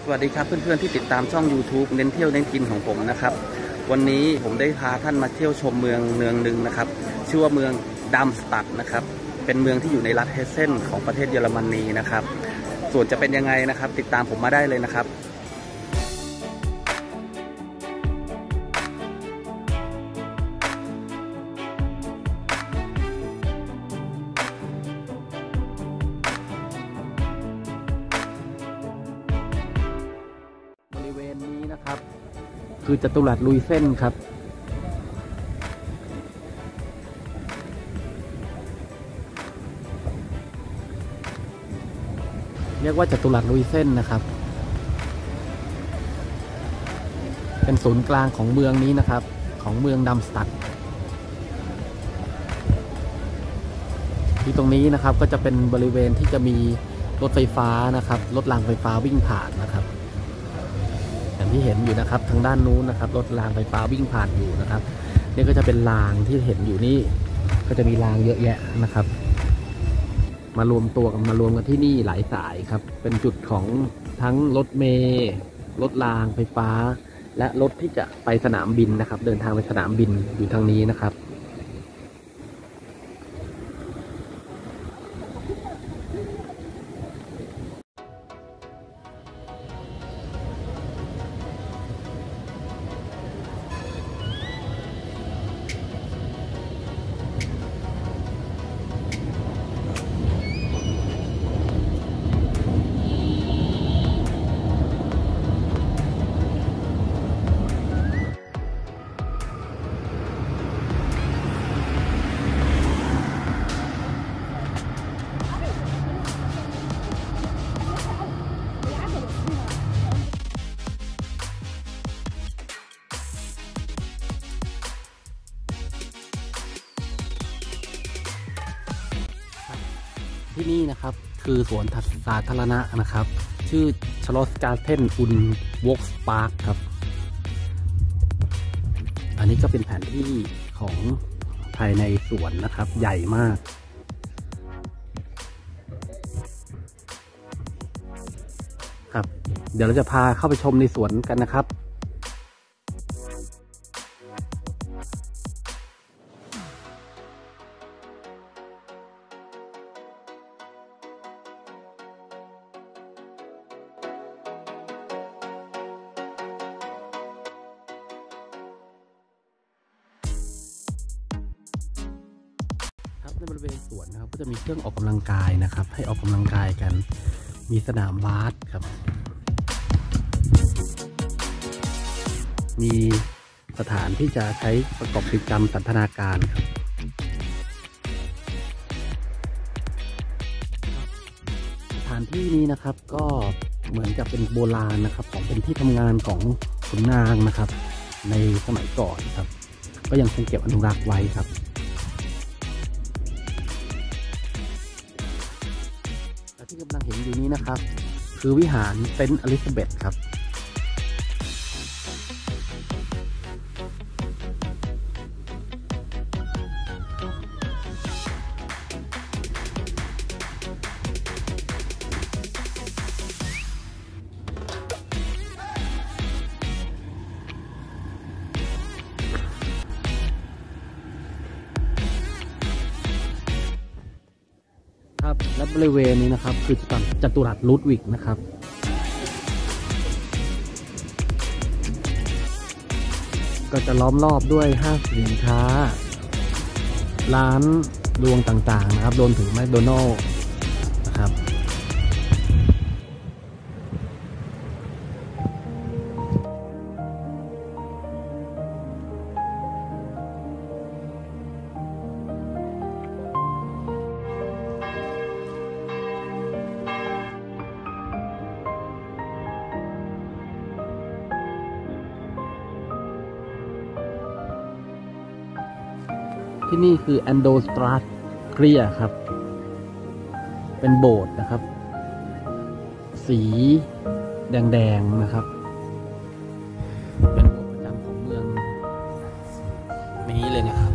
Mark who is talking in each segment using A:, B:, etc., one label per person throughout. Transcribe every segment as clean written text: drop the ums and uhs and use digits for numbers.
A: สวัสดีครับเพื่อนๆที่ติดตามช่อง YouTube เน้นเที่ยวเน้นกินของผมนะครับวันนี้ผมได้พาท่านมาเที่ยวชมเมืองหนึ่งนะครับชื่อว่าเมืองดัมสตัดนะครับเป็นเมืองที่อยู่ในรัฐเฮสเซนของประเทศเยอรมนีนะครับส่วนจะเป็นยังไงนะครับติดตามผมมาได้เลยนะครับคือจัตุรัสลุยเส้นครับเรียกว่าจัตุรัสลุยเส้นนะครับเป็นศูนย์กลางของเมืองนี้นะครับของเมืองดัมสตัดที่ตรงนี้นะครับก็จะเป็นบริเวณที่จะมีรถไฟฟ้านะครับรถรางไฟฟ้าวิ่งผ่านนะครับอย่างที่เห็นอยู่นะครับทางด้านนู้นนะครับรถรางไฟฟ้าวิ่งผ่านอยู่นะครับนี่ก็จะเป็นรางที่เห็นอยู่นี่ก็จะมีรางเยอะแยะนะครับมารวมกันที่นี่หลายสายครับเป็นจุดของทั้งรถเมล์รถรางไฟฟ้าและรถที่จะไปสนามบินนะครับเดินทางไปสนามบินอยู่ทางนี้นะครับที่นี่นะครับคือสวนสาธารณะนะครับชื่อชลอสการ์เทนอุนวอกส์พาร์คครับอันนี้ก็เป็นแผนที่ของภายในสวนนะครับใหญ่มากครับเดี๋ยวเราจะพาเข้าไปชมในสวนกันนะครับในบริเวณสวนนะครับก็จะมีเครื่องออกกำลังกายนะครับให้ออกกำลังกายกันมีสนามบาสครับมีสถานที่จะใช้ประกอบกิจกรรมสันทนาการครับสถานที่นี้นะครับก็เหมือนกับเป็นโบราณนะครับของเป็นที่ทำงานของขุนนางนะครับในสมัยก่อนครับก็ยังคงเก็บอนุรักษ์ไว้ครับที่กำลังเห็นอยู่นี้นะครับคือวิหารเซนต์อลิซาเบธครับและบริเวณนี้นะครับคือจัตุรัสลูดวิกนะครับก็จะล้อมรอบด้วยห้างสินค้าร้านรวงต่างๆนะครับรวมถึงแมคโดนัลด์นะครับที่นี่คือแอนโดสตราเกียครับเป็นโบสถ์นะครับสีแดงๆนะครับเป็นโบสถ์ประจำของเมืองนี้เลยนะครับ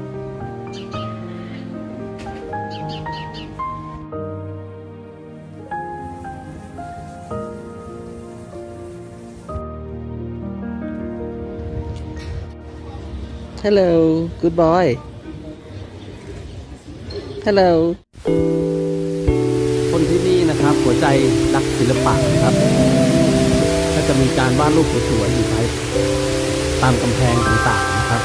A: ท Hello good boy Hello คนที่นี่นะครับหัวใจรักศิลปะนะครับก็จะมีการวาดรูปสวยๆอยู่ตามกำแพงต่างๆนะครับ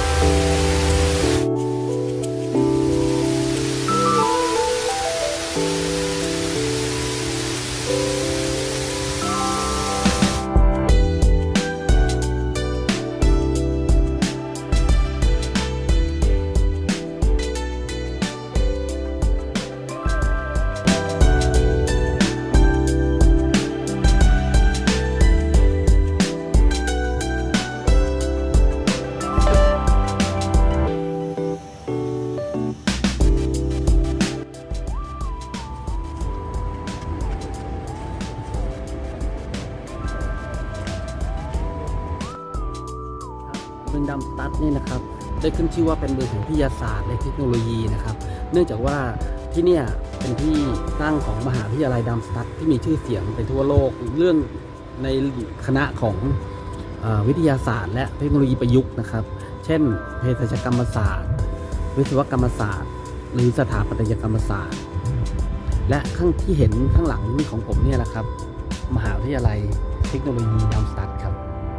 A: เมืองดัมสตัดนี่นะครับได้ขึ้นชื่อว่าเป็นเมืองแห่งวิทยาศาสตร์และเทคโนโลยีนะครับเนื่องจากว่าที่เนี่ยเป็นที่ตั้งของมหาวิทยาลัยดัมสตัดที่มีชื่อเสียงไปทั่วโลกเรื่องในคณะของวิทยาศาสตร์และเทคโนโลยีประยุกต์นะครับเช่นเภสัชกรรมศาสตร์วิศวกรรมศาสตร์หรือสถาปัตยกรรมศาสตร์และข้างที่เห็นข้างหลังของผมเนี่ยแหละครับมหาวิทยาลัยเทคโนโลยีดัมสตัดครับ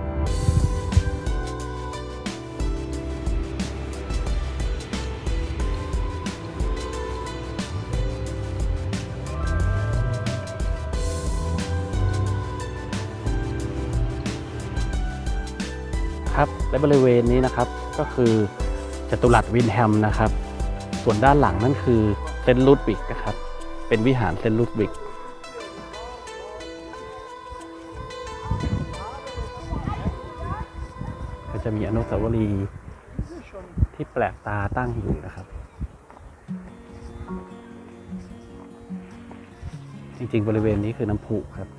A: และบริเวณนี้นะครับก็คือจัตุรัสวินแฮมนะครับส่วนด้านหลังนั่นคือเซนต์ลูดวิกนะครับเป็นวิหารเซนต์ลูดวิกก็จะมีอนุสาวรีย์ที่แปลกตาตั้งอยู่นะครับจริงๆบริเวณนี้คือน้ำพุครับ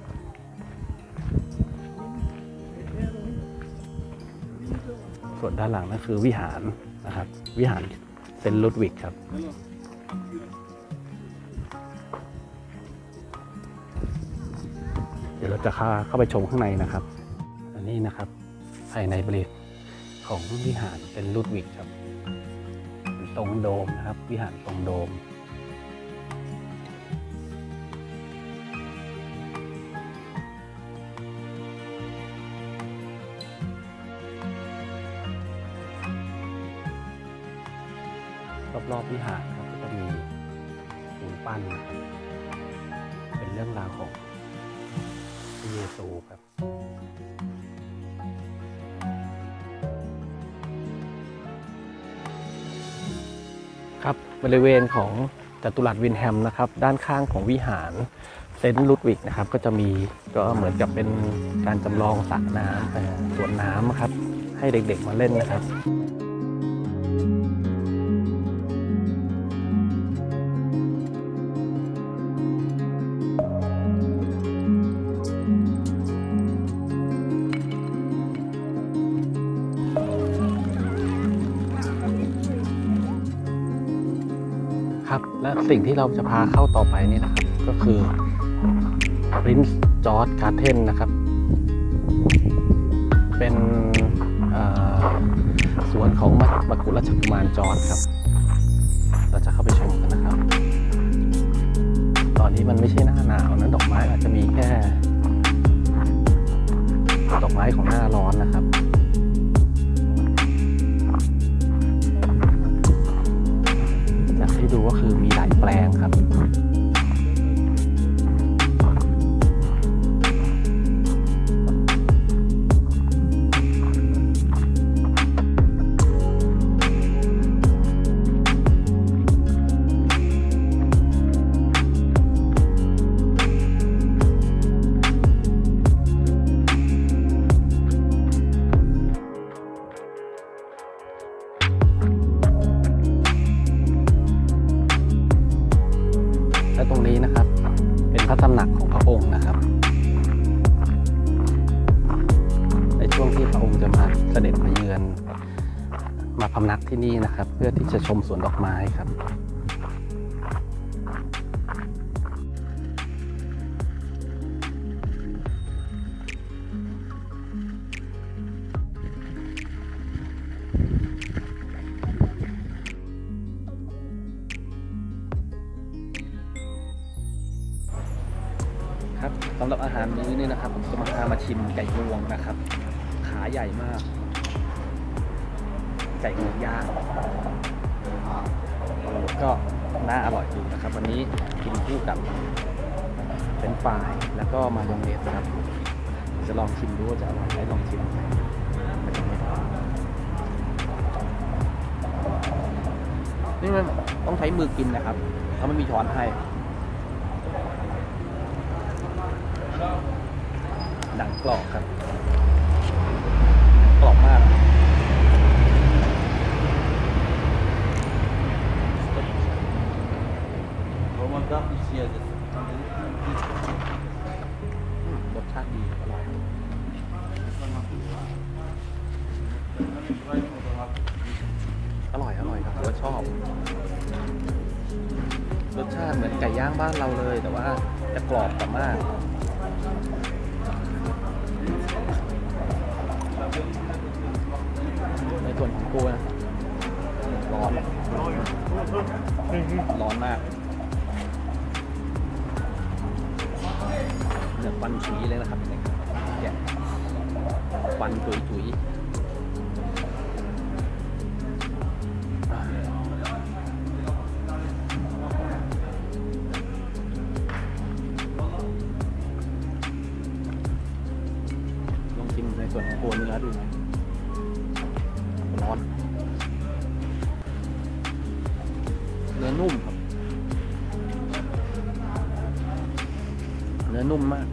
A: ส่วนด้านหลังนั่นคือวิหารนะครับวิหารเซนต์ลูดวิกครับเดี๋ยวเราจะเข้าไปชมข้างในนะครับอันนี้นะครับภายในบริเวณของวิหารเซนต์ลูดวิกครับเป็นทรงโดมนะครับวิหารทรงโดมรอบๆวิหารครับก็จะมีปูนปั้นนะครับเป็นเรื่องราวของพระเยซูครับครับบริเวณของจัตุรัสวินแฮมนะครับด้านข้างของวิหารเซนต์ลูดวิกนะครับก็จะมีก็เหมือนกับเป็นการจำลองสระน้ำสวนน้ำครับให้เด็กๆมาเล่นนะครับครับและสิ่งที่เราจะพาเข้าต่อไปนี่นะครับก็คือ Prince George Garden นะครับเป็นสวนของมกุฎราชกุมารจอร์จครับเราจะเข้าไปชมกันนะครับตอนนี้มันไม่ใช่หน้าหนาวนั้นดอกไม้อาจจะมีแค่ดอกไม้ของหน้าร้อนนะครับให้ดูก็คือมีหลายแปลงครับและตรงนี้นะครับเป็นพระตำหนักของพระองค์นะครับในช่วงที่พระองค์จะมาเสด็จมาเยือนมาพำนักที่นี่นะครับเพื่อที่จะชมสวนดอกไม้ครับครับสำหรับอาหารมื้อนี้นะครับผมจะมาพามาชิมไก่งวงนะครับขาใหญ่มากไก่งวงย่างก็น่าอร่อยดูนะครับวันนี้กินคู่กับเป็นฝ่ายแล้วก็มายองเนสครับจะลองชิมดูว่าจะอร่อยไหมลองชิมนี่มันต้องใช้มือกินนะครับเขาไม่มีช้อนให้หนังกรอบครับกรอบมากรสชาติดีอร่อยครับผมชอบรสชาติเหมือนไก่ย่างบ้านเราเลยแต่ว่าจะกรอบกว่ามากในส่วนของตัวนะร้อนมากเนื้อควันฉุยเลยนะครับแกะควันฉุยลองชิมในส่วนของตัวเนื้อดูร้อนเนื้อนุ่มครับเนื้อนุ่มมาก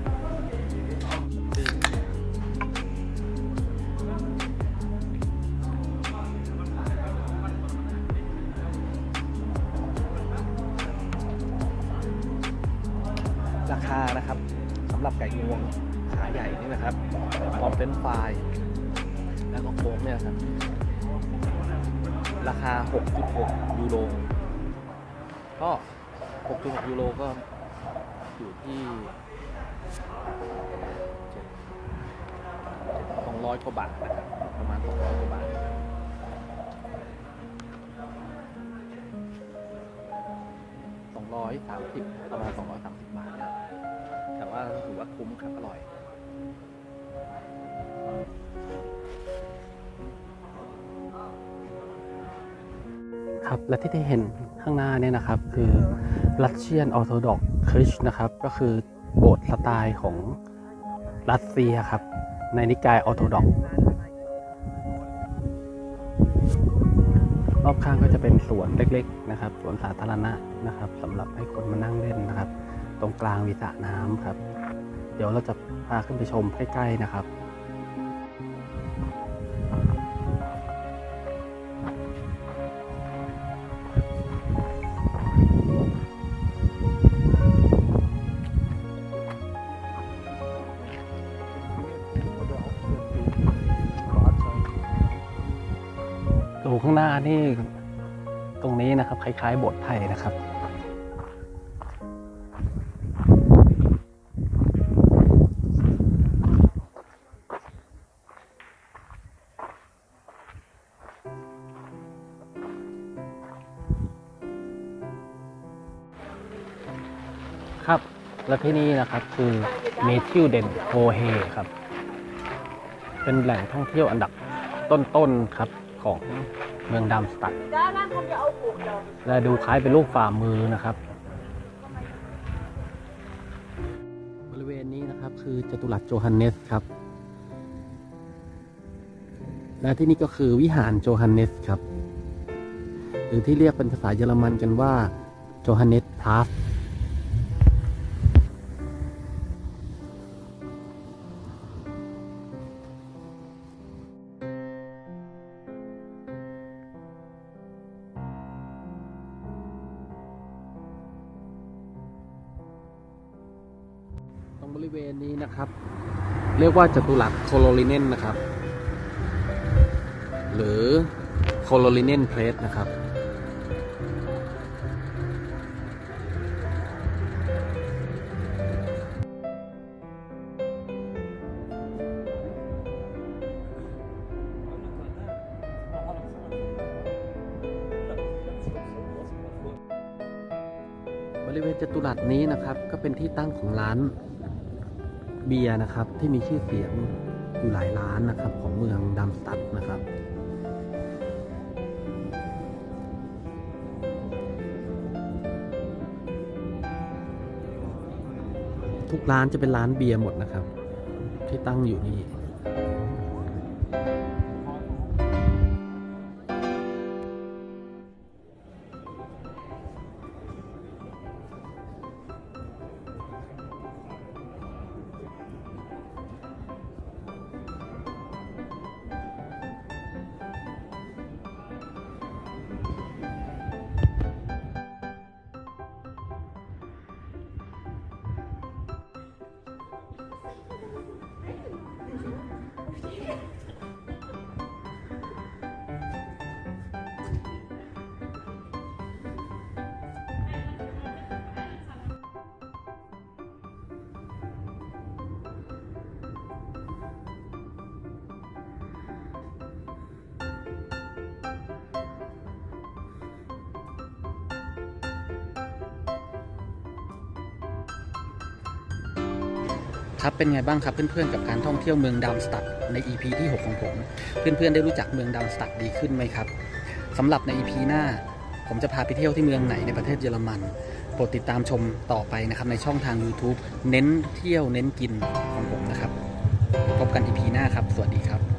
A: ราคานะครับสำหรับไก่งวงขาใหญ่นี่นะครับพร้อมเป็นไฟล์แล้วก็โค้กเนี่ยครับราคา 6.6 ยูโรก็ 6.6 ยูโรก็อยู่ที่200 กว่าบาทนะครับประมาณ200 กว่าบาท230ประมาณ230 บาทนะแต่ว่าถือว่าคุ้มครับอร่อยครับและที่ได้เห็นข้างหน้าเนี่ยนะครับคือ Russian Orthodox Church นะครับก็คือโบสถ์สไตล์ของรัสเซียครับในนิกายออร์โธดอกซ์รอบข้างก็จะเป็นสวนเล็กๆนะครับสวนสาธารณะนะครับสำหรับให้คนมานั่งเล่นนะครับตรงกลางมีสระน้ำครับเดี๋ยวเราจะพาขึ้นไปชมใกล้ๆนะครับดูข้างหน้านี่ตรงนี้นะครับคล้ายๆโบสถ์ไทยนะครับครับและที่นี่นะครับคือเมทิลเดนโฮเฮครับเป็นแหล่งท่องเที่ยวอันดับต้นๆครับของเมืองดัมสตัดและดูคล้ายเป็นรูปฝ่ามือนะครับบริเวณนี้นะครับคือจตุรัสโจฮันเนสครับและที่นี่ก็คือวิหารโจฮันเนสครับหรือที่เรียกเป็นภาษาเยอรมันกันว่าโจฮันเนสพลาสตรงบริเวณนี้นะครับเรียกว่าจตุรัสโคโลลิเนนนะครับหรือโคโลลิเนนเพลสนะครับบริริเวณจัตุรัสนี้นะครับก็เป็นที่ตั้งของร้านเบียร์นะครับที่มีชื่อเสียงอยู่หลายร้านนะครับของเมืองดัมสตัดนะครับทุกร้านจะเป็นร้านเบียร์หมดนะครับที่ตั้งอยู่นี่ครับเป็นไงบ้างครับเพื่อนๆกับการท่องเที่ยวเมืองดัมสตัดใน EP ที่ 6 ของผมเพื่อนๆได้รู้จักเมืองดัมสตัดดีขึ้นไหมครับสำหรับใน EP หน้าผมจะพาไปเที่ยวที่เมืองไหนในประเทศเยอรมันโปรดติดตามชมต่อไปนะครับในช่องทาง YouTube เน้นเที่ยวเน้นกินของผมนะครับพบกัน EP หน้าครับสวัสดีครับ